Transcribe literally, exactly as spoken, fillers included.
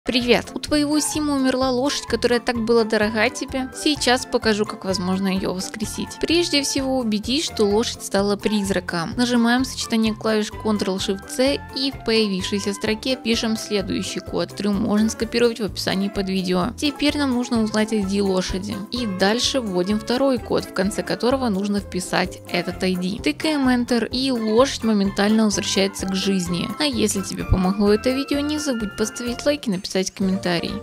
Привет! У твоего Сима умерла лошадь, которая так была дорога тебе? Сейчас покажу, как возможно ее воскресить. Прежде всего убедись, что лошадь стала призраком. Нажимаем сочетание клавиш контрол шифт цэ и в появившейся строке пишем следующий код, который можно скопировать в описании под видео. Теперь нам нужно узнать ай ди лошади. И дальше вводим второй код, в конце которого нужно вписать этот ай ди. Тыкаем Enter, и лошадь моментально возвращается к жизни. А если тебе помогло это видео, не забудь поставить лайк и написать комментарий.